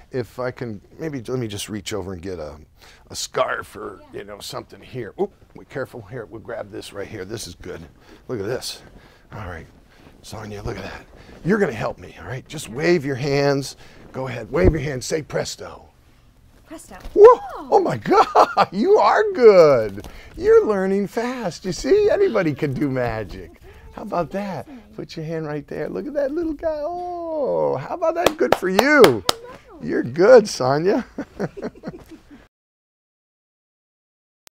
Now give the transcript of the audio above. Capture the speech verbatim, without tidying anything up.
if I can, maybe let me just reach over and get a, a scarf or, you know, something here. Oh, be careful here. We'll grab this right here. This is good. Look at this. All right, Sonya, look at that. You're going to help me, all right? Just wave your hands. Go ahead, wave your hands. Say presto. Presto. Whoa. Oh my God, you are good. You're learning fast. You see, anybody can do magic. How about that? Put your hand right there. Look at that little guy. Oh, how about that? Good for you. You're good, Sonya.